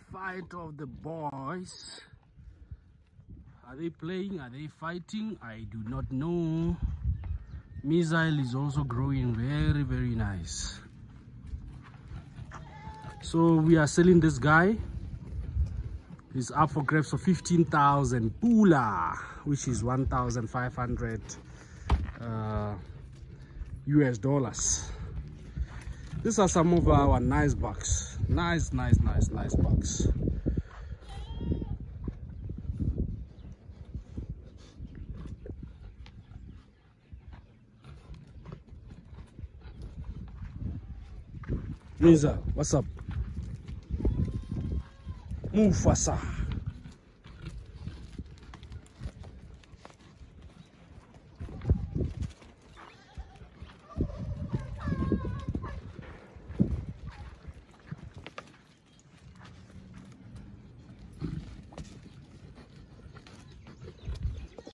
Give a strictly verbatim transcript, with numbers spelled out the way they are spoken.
fight of the boys. Are they playing? Are they fighting? I do not know. Missile is also growing very, very nice. So we are selling this guy. He's up for grabs for fifteen thousand pula, which is one thousand five hundred uh, U S dollars. These are some of our nice bucks. Nice, nice, nice, nice bucks. Miza, what's up? Mufasa.